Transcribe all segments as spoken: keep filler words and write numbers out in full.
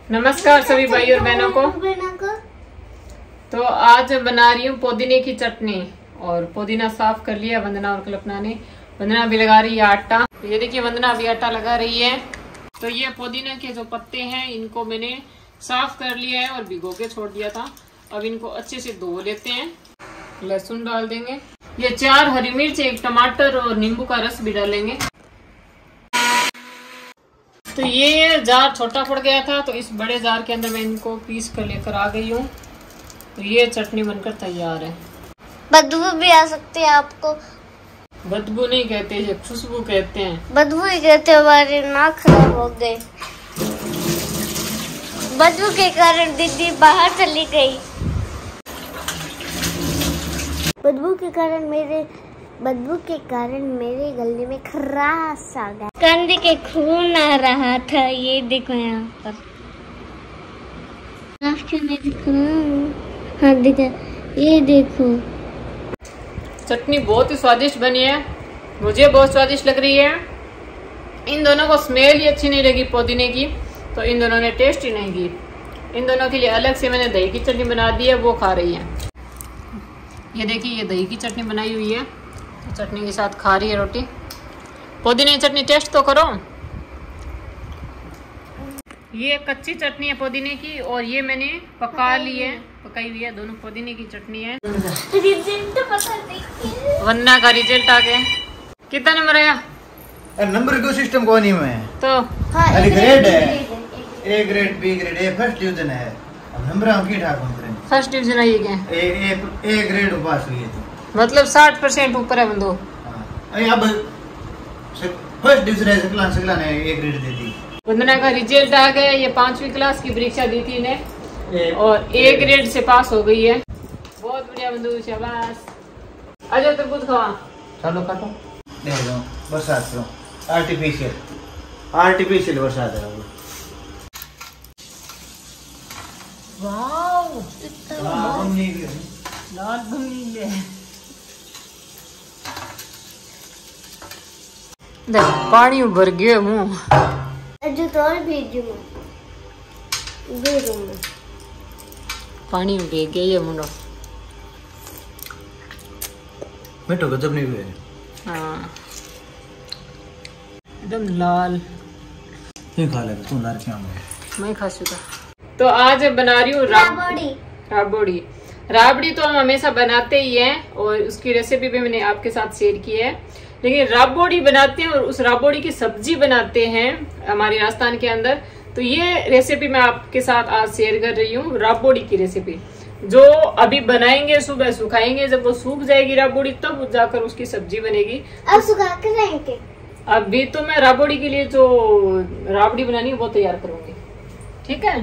नमस्कार सभी भाई और बहनों को। तो आज बना रही हूँ पुदीने की चटनी। और पुदीना साफ कर लिया वंदना और कल्पना ने। वंदना भी लगा रही है आटा। ये देखिए वंदना अभी आटा लगा रही है। तो ये पुदीना के जो पत्ते हैं इनको मैंने साफ कर लिया है और भिगो के छोड़ दिया था। अब इनको अच्छे से धो लेते हैं। लहसुन डाल देंगे, ये चार हरी मिर्च, एक टमाटर और नींबू का रस भी डालेंगे। तो ये जार छोटा पड़ गया था तो इस बड़े जार के अंदर मैं इनको पीस कर लेकर आ गई हूँ। तो ये चटनी बनकर तैयार है। बदबू भी आ सकती है आपको। बदबू नहीं कहते, ये खुशबू कहते हैं। बदबू ही कहते, हमारी नाक खराब हो गई। बदबू के कारण दीदी बाहर चली गई। बदबू के कारण मेरे बदबू के कारण मेरे गले में खराश आ गया। कंधे के खून आ रहा था। ये देखो यहाँ पर। आप क्यों नहीं दिख रहा? हाँ देखो, ये देखो। चटनी बहुत ही स्वादिष्ट बनी है, मुझे बहुत स्वादिष्ट लग रही है। इन दोनों को स्मेल ही अच्छी नहीं लगी पुदीने की, तो इन दोनों ने टेस्ट ही नहीं की। इन दोनों के लिए अलग से मैंने दही की चटनी बना दी है, वो खा रही है। ये देखिए ये दही की चटनी बनाई हुई है, तो चटनी के साथ खा रही है रोटी। पुदीने की चटनी टेस्ट तो करो। ये कच्ची चटनी है पुदीने की और ये मैंने पका ली है, पकाई हुई है। दोनों पुदीने की चटनी है। रिजल्ट पता नहीं। वन्ना का रिजल्ट आ गया। कितना नंबर आया? नंबर को सिस्टम को नहीं है तो हाँ, अरे ग्रेड है, A grade, B grade, A first division है। अब नंबर हम की ठाक हम करें। फर्स्ट डिवीजन आई क्या? ए ए ए ग्रेड पास हुई है तो मतलब साठ परसेंट ऊपर है बंदो। हां अब फर्स्ट डिवीजन है, क्लास सेकंड ने ए ग्रेड दे दी। वंदना का रिजल्ट आ गया। ये पांचवी क्लास की परीक्षा दी थी इन्हें और ए ग्रेड से पास हो गई है। बहुत बढ़िया बंधु, शाबाश। आ जाओ तरबूज खावा। चलो काटो। ले लो बरसात करो। आर्टिफिशियल आर्टिफिशियल बरसात है वो। वाओ लाल बनी लाल बनी है। देख पानी भर गया मुंह। जो तो और भेजू भेजूंगा। पानी में भीग गया ये मुंडो। मिठो गजब नहीं हुए। हाँ एकदम लाल। ये खा ले तू लार क्या में। मैं खा चुका। तो आज बना रही हूँ राबड़ी। राबड़ी राबड़ी तो हम हमेशा बनाते ही हैं और उसकी रेसिपी भी मैंने आपके साथ शेयर की है। लेकिन राबड़ी बनाते हैं और उस राबड़ी की सब्जी बनाते हैं हमारे राजस्थान के अंदर। तो ये रेसिपी मैं आपके साथ आज शेयर कर रही हूँ, राबड़ी की रेसिपी, जो अभी बनाएंगे। सुबह सुखाएंगे, जब वो सूख जाएगी राबड़ी तब जाकर उसकी सब्जी बनेगी। अब सुखा कर रहेंगे। अभी तो मैं राबड़ी के लिए जो राबड़ी बनानी है वो तैयार करूंगी। ठीक है।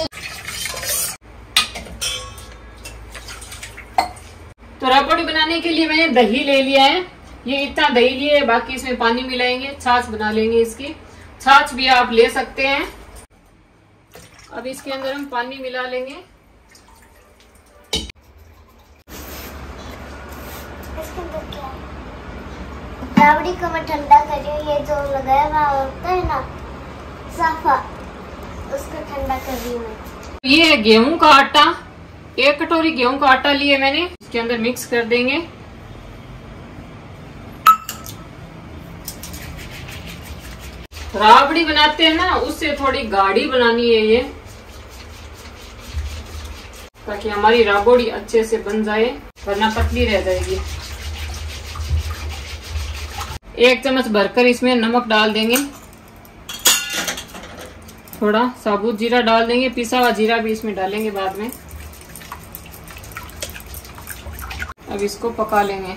तो राबड़ी बनाने के लिए मैंने दही ले लिया है। ये इतना दही लिए है, बाकी इसमें पानी मिलाएंगे, छाछ बना लेंगे। इसकी छाछ भी आप ले सकते हैं। अब इसके अंदर हम पानी मिला लेंगे। राबड़ी को मैं ठंडा कर रही हूँ। ये जो लगाया हुआ होता है ना साफा, उसको ठंडा कर रही हूँ। ये है गेहूं का आटा। एक कटोरी गेहूं का आटा लिए मैंने, इसके अंदर मिक्स कर देंगे। राबड़ी बनाते हैं ना, उससे थोड़ी गाढ़ी बनानी है ये, ताकि हमारी राबड़ी अच्छे से बन जाए, वरना पतली रह जाएगी। एक चम्मच भरकर इसमें नमक डाल देंगे। थोड़ा साबुत जीरा डाल देंगे, पिसा हुआ जीरा भी इसमें डालेंगे बाद में। अब इसको पका लेंगे।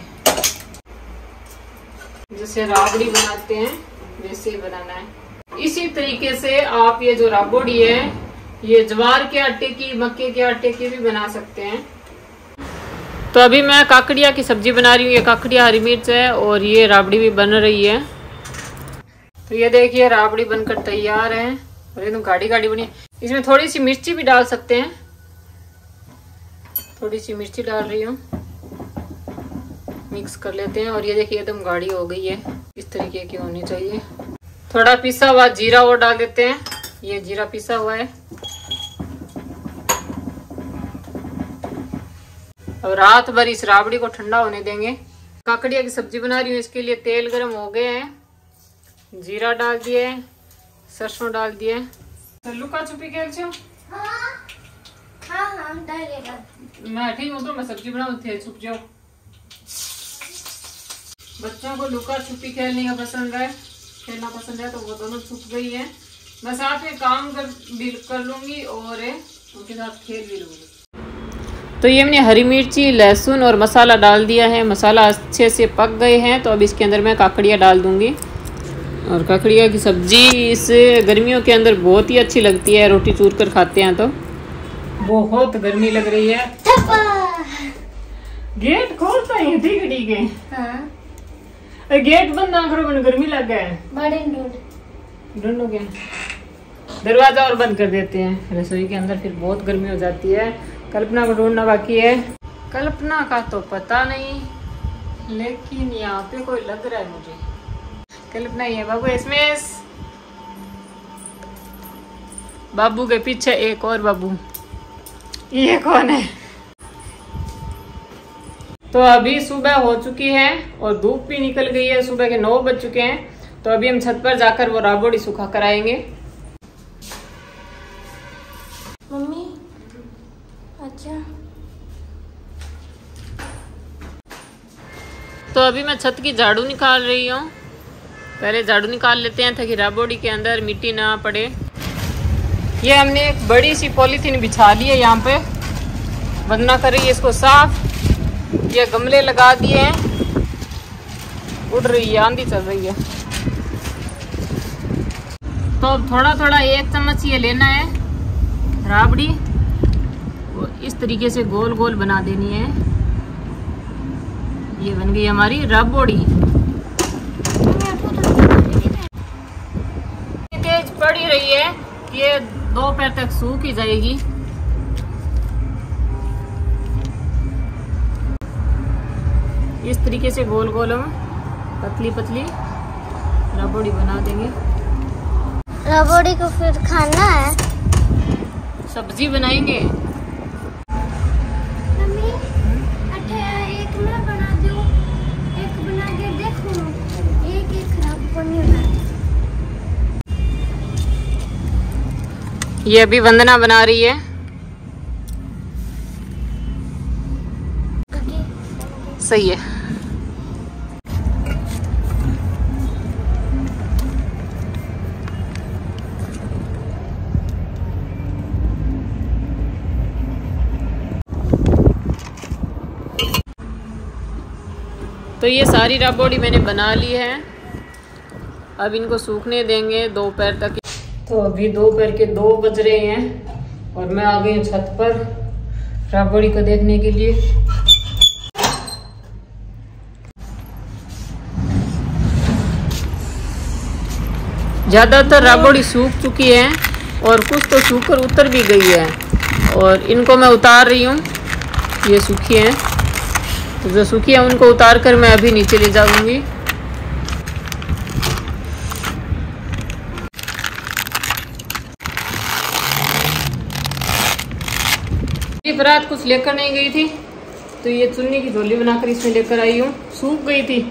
जैसे राबड़ी बनाते हैं वैसे ही बनाना है। इसी तरीके से आप ये जो राबड़ी है ये ज्वार के आटे की, मक्के के आटे की भी बना सकते हैं। तो अभी मैं काकड़िया की सब्जी बना रही हूँ। ये काकड़िया, हरी मिर्च है और ये राबड़ी भी बन रही है। तो ये देखिए राबड़ी बनकर तैयार है और एकदम गाढ़ी गाढ़ी बनी है। इसमें थोड़ी सी मिर्ची भी डाल सकते हैं। थोड़ी सी मिर्ची डाल रही हूँ, मिक्स कर लेते हैं। और ये देखिए एकदम गाढ़ी हो गई है, इस तरीके की होनी चाहिए। थोड़ा पिसा हुआ जीरा और डाल देते हैं। ये जीरा पिसा हुआ है। और रात भर इस राबड़ी को ठंडा होने देंगे। काकड़िया की सब्जी बना रही हूँ, इसके लिए तेल गरम हो गए हैं, जीरा डाल दिए, सरसों डाल दिए। तो लुका छुपी खेल छो? हाँ हाँ हाँ डालेगा। मैं ठीक हूँ तो मैं सब्जी बनाऊँ थे, छुप जाओ। बच्चों को लुका छुपी खेलने का पसंद है, खेलना पसंद है, तो वो दोनों छुप गई है। मैं साथ में काम कर भी कर लूंगी और उनके साथ खेल भी लूंगी। तो ये हमने हरी मिर्ची, लहसुन और मसाला डाल दिया है। मसाला अच्छे से पक गए हैं, तो अब इसके अंदर मैं काकड़िया डाल दूंगी। और काकड़िया की सब्जी इस गर्मियों के अंदर बहुत ही अच्छी लगती है, रोटी चूर कर खाते हैं तो। बहुत गर्मी लग रही है। गेट खोलता है ठीक ठीक है। हाँ। गेट बंद ना करो, मैंने गर्मी लग गया है। बड़े ढूंढ ढूंढो क्या? दरवाजा और बंद कर देते हैं रसोई के अंदर, फिर बहुत गर्मी हो जाती है। कल्पना को ढूंढना बाकी है। कल्पना का तो पता नहीं, लेकिन यहाँ पे कोई लग रहा है मुझे। कल्पना ये बाबू, इसमें बाबू के पीछे एक और बाबू, ये कौन है? तो अभी सुबह हो चुकी है और धूप भी निकल गई है, सुबह के नौ बज चुके हैं। तो अभी हम छत पर जाकर वो राबड़ी सूखा कराएंगे। मम्मी अच्छा। तो अभी मैं छत की झाड़ू निकाल रही हूँ। पहले झाड़ू निकाल लेते हैं ताकि राबड़ी के अंदर मिट्टी ना पड़े। ये हमने एक बड़ी सी पॉलीथीन बिछा ली है, यहाँ पे वरना कर रही है इसको साफ। ये गमले लगा दिए हैं, उड़ रही है, आंधी चल रही है। तो अब थोड़ा थोड़ा एक चम्मच ये लेना है राबड़ी, और इस तरीके से गोल गोल बना देनी है। ये बन गई हमारी राबड़ी। तेज पड़ ही रही है, ये दोपहर तक सूख ही जाएगी। इस तरीके से गोल गोल हम पतली पतली राबड़ी बना देंगे। राबड़ी को फिर खाना है, सब्जी बनाएंगे। मम्मी एक मैं बना दूं, एक बना के देखो, एक एक खराब बनी है। ये अभी वंदना बना रही है। सही है। तो ये सारी राबड़ी मैंने बना ली है, अब इनको सूखने देंगे दोपहर तक। तो अभी दोपहर के दो बज रहे हैं और मैं आ गई हूँ छत पर राबड़ी को देखने के लिए। ज़्यादातर राबड़ी सूख चुकी है और कुछ तो सूख कर उतर भी गई है, और इनको मैं उतार रही हूँ। ये सूखी हैं, तो जो सूखी है उनको उतार कर मैं अभी नीचे ले जाऊंगी। रात कुछ लेकर नहीं गई थी, तो ये चुन्नी की झोली बनाकर इसमें लेकर आई हूँ। सूख गई थी,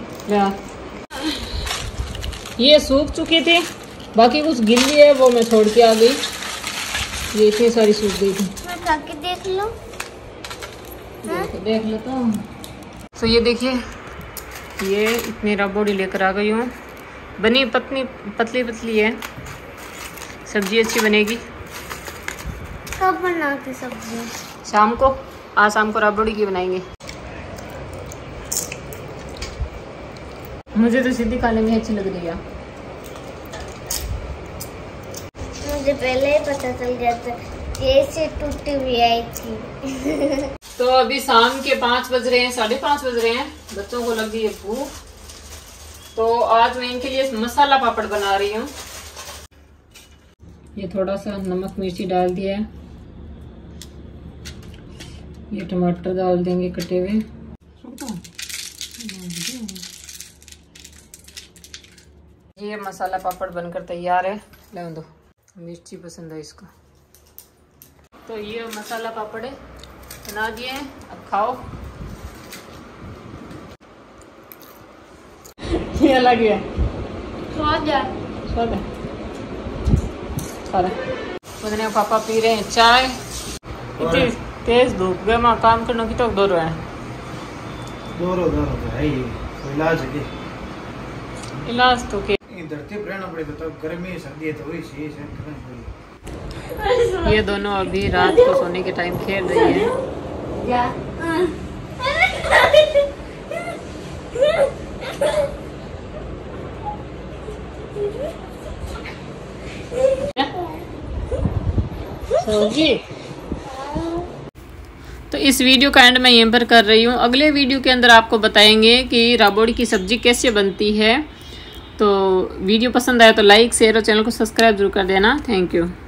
ये सूख चुकी थी, बाकी कुछ गिल्ली है वो मैं छोड़ के आ गई। ये इतनी सारी सूख गई थी। मैं खा के देख लूं? देख, देख लो तो। तो ये देखिए, ये इतनी राबड़ी लेकर आ गई हूँ। बनी पतली पतली पतली है, सब्जी अच्छी बनेगी। कब बनाती सब्जी? शाम को, आज शाम को राबड़ी की बनाएंगे। मुझे तो सीधी खाने में अच्छी लग रही है। मुझे पहले ही पता चल जाता, कैसे टूटी हुई आई थी। तो अभी शाम के पाँच बज रहे हैं, साढ़े पाँच बज रहे हैं। बच्चों को लग गई है भूख, तो आज मैं इनके लिए मसाला पापड़ बना रही हूँ। ये थोड़ा सा नमक मिर्ची डाल दिया है, ये टमाटर डाल देंगे कटे हुए। ये मसाला पापड़ बनकर तैयार है। ले दो। मिर्ची पसंद है इसको। तो ये मसाला पापड़ बना दिए हैं, अब खाओ। ये अलग है, स्वाद है। स्वाद है। बदने पापा पी रहे हैं चाय। इतनी तेज धूप गए माँ काम करने की तो दो रहे हैं। दो रो दो रो है ये इलाज है के इलाज तो के धरती पर रहना पड़े तो तब गर्मी सर्दी है तो वही चीज है करना पड़ेगी। ये दोनों अभी रात को सोने के टाइम खेल रही है। सोगी। तो इस वीडियो का एंड मैं यहीं पर कर रही हूँ। अगले वीडियो के अंदर आपको बताएंगे कि राबोड़ी की सब्ज़ी कैसे बनती है। तो वीडियो पसंद आया तो लाइक शेयर और चैनल को सब्सक्राइब जरूर कर देना। Thank you.